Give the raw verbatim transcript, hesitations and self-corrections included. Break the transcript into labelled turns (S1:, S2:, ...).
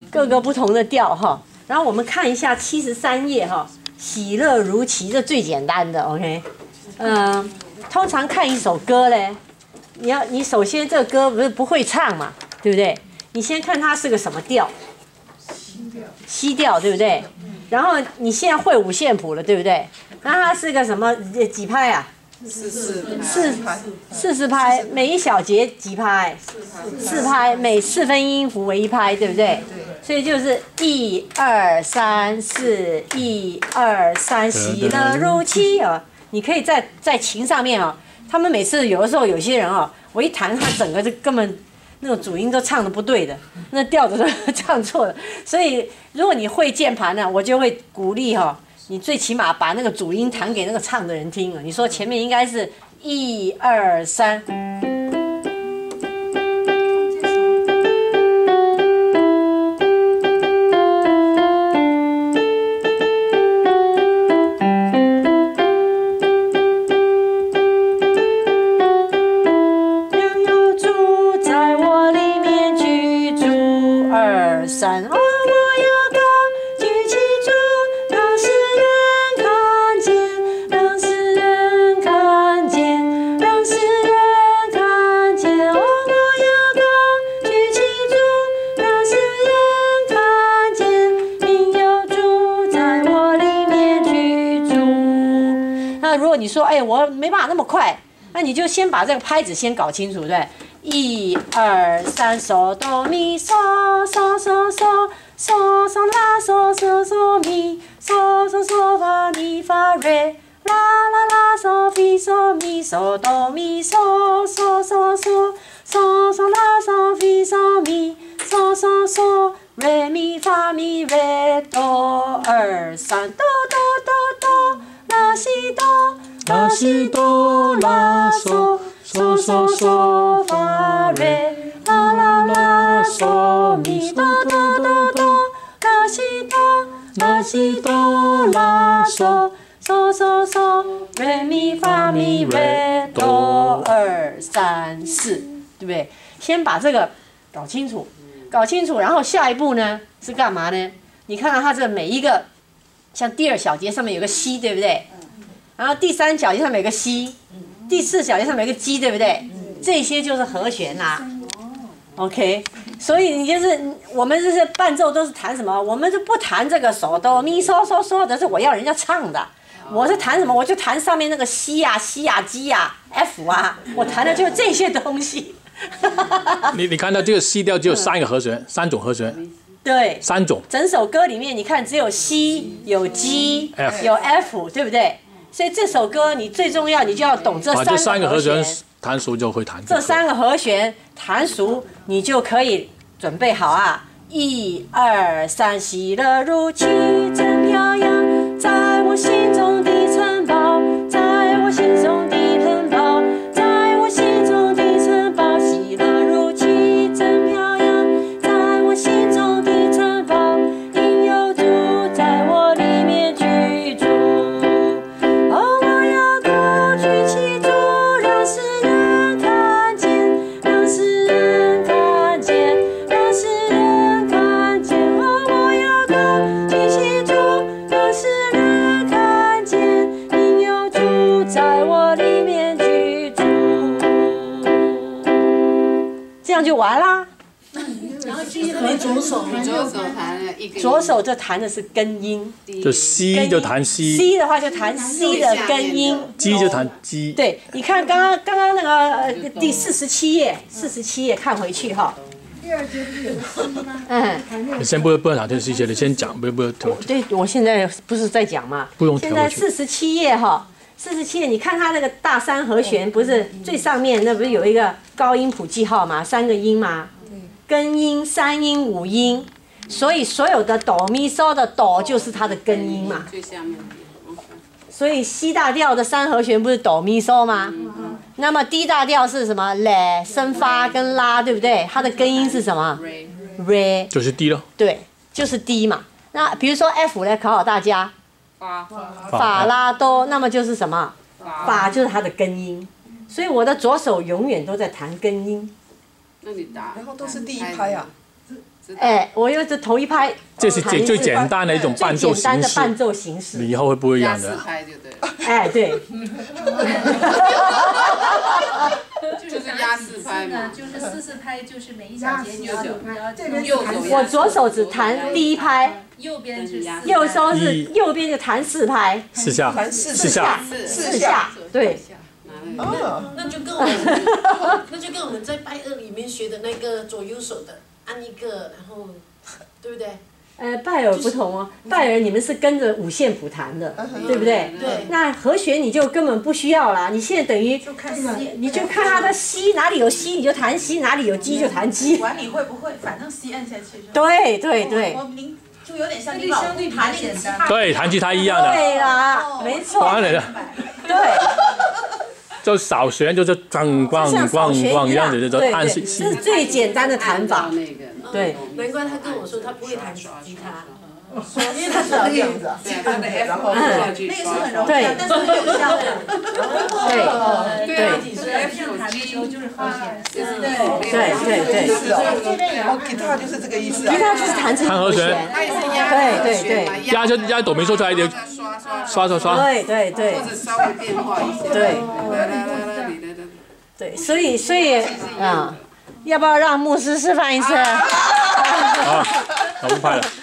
S1: 各个不同的调哈。然后我们看一下七十三页哈，喜乐如期，这最简单的 ，OK。嗯、呃，通常看一首歌嘞，你要你首先这个歌不是不会唱嘛，对不对？你先看它是个什么调，西调，西调对不对？然后你现在会五线谱了，对不对？那它是个什么几拍啊？
S2: 四四
S1: 四四十拍，每一小节几拍？四拍，每四分音符为一拍，对不对？所以就是一二三四，一二三，喜乐如期啊！你可以在在琴上面啊，他们每次有的时候有些人啊，我一弹，他整个就根本那种主音都唱的不对的，那调子都唱错了。所以如果你会键盘呢，我就会鼓励哈、啊。你最起码把那个主音弹给那个唱的人听啊！你说前面应该是一二三，拥有主在我里面居住，二三哦。你说，哎，我没办法那么快，那你就先把这个拍子先搞清楚，对？一二三，嗦哆咪嗦嗦嗦嗦嗦嗦啦嗦嗦嗦咪嗦嗦嗦发咪发瑞啦啦啦嗦咪嗦咪嗦哆咪嗦嗦嗦嗦嗦嗦啦嗦咪嗦咪嗦嗦嗦瑞咪发咪瑞哆二三哆哆哆哆啦西哆。拉西哆拉嗦嗦嗦嗦发瑞啦啦啦嗦咪哆哆哆哆拉西哆拉西哆拉嗦嗦嗦嗦瑞咪发咪瑞哆二三四，对不对？先把这个搞清楚，搞清楚，然后下一步呢是干嘛呢？你看到它这每一个，像第二小节上面有个西，对不对？然后第三小节上面有个西，第四小节上面有个基，对不对？这些就是和弦啦、啊。OK， 所以你就是我们这些伴奏都是弹什么？我们就不弹这个手哆咪嗦嗦嗦的，是我要人家唱的。我是弹什么？我就弹上面那个西呀、西呀、基呀、F 啊，我弹的就是这些东西。
S3: 你你看到这个 C 调只有三个和弦，三种和弦。
S1: 对，
S3: 三种。
S1: 整首歌里面你看只有 C 有 G 有 F， 对不对？所以这首歌你最重要，你就要懂这三个和弦，
S3: 弹熟就会弹。
S1: 这三个和弦弹熟，你就可以准备好啊！一二三，喜乐如期真飘扬，在我心中的城堡，在我心中的城堡，在我心中的城堡，喜乐如期真飘扬，在我心中的城堡，因有主在我里面居住。这样就完啦。
S2: 然后继续和左手，左手弹了一个。
S1: 左手就弹的是根音，
S3: 就 C 就弹 C。
S1: C 的话就弹 C 的根音
S3: ，G 就弹 G。
S1: 对，你看刚刚刚刚那个呃第四十七页，四十七页看回去哈。
S4: 第二节不是有个 C 吗？
S1: 嗯。
S3: 你先不不要讲这 C 节，你先讲，不不要调。
S1: 对，我现在不是在讲嘛。
S3: 不用调。
S1: 现在四十七页哈。四十七页，你看它那个大三和弦，不是最上面那不是有一个高音谱记号吗？三个音吗？根音、三音、五音，所以所有的哆咪嗦的哆就是它的根音嘛。
S2: 最下面。
S1: 所以 C 大调的三和弦不是哆咪嗦吗？那么 D 大调是什么？嘞、升发跟拉，对不对？它的根音是什么 ？re，
S3: 就是 D 咯。
S1: 对，就是 D 嘛。那比如说 F 来考考大家。
S2: 法
S1: 法拉多，那么就是什么？法就是它的根音，所以我的左手永远都在弹根音。
S2: 那你打，
S5: 然后都是第一拍啊。
S1: 哎，我用这头一拍，
S3: 这是最最简单的一种伴奏
S1: 最简单
S3: 形式。
S1: 的伴奏形式。
S3: 你以后会不会一样的？
S5: 拍就对了。
S1: 哎，对。
S5: 就是压四拍嘛，
S2: 就是四四拍，就是每一小节你要
S4: 这
S5: 右手
S1: 我左手只弹第一拍，
S2: 右边是四，
S1: 右手是右边就弹四拍，
S3: 四下，四下，
S1: 四下，对。
S6: 哦，那就跟我们，那就跟我们在拜二里面学的那个左右手的按一个，然后，对不对？
S1: 呃，拜耳不同哦，拜耳你们是跟着五线谱弹的，对不对？
S6: 对。
S1: 那和弦你就根本不需要啦，你现在等于你就看它的西哪里有西你就弹西，哪里有基就弹基。
S7: 管你会不会，反正 C 按下去就。
S1: 对对对。
S7: 我明就有点像你老公弹那个吉他。
S3: 对，弹吉他一样的。
S1: 对啦，没错。
S3: 当然了。
S1: 对。
S3: 就扫弦就是咣咣咣咣一样的，就按西西。
S1: 这是最简单的弹法。对。
S6: 难怪他跟我说他不会弹吉他。
S7: 因为他是这样子啊，然后那个是很容易，但是很有效的。
S1: 对对
S2: 所以这样弹的时候就是和弦。
S7: 对
S1: 对对对。
S7: 是哦，哦，吉他就是这个意思啊。
S1: 吉他就是弹成和弦。对对对。
S3: 压就压哆咪嗦出来就刷刷刷。
S1: 对对对。
S5: 或者稍微变化一下。
S1: 对。对，所以所以啊，要不要让牧师示范一次？
S3: 好，我不拍了。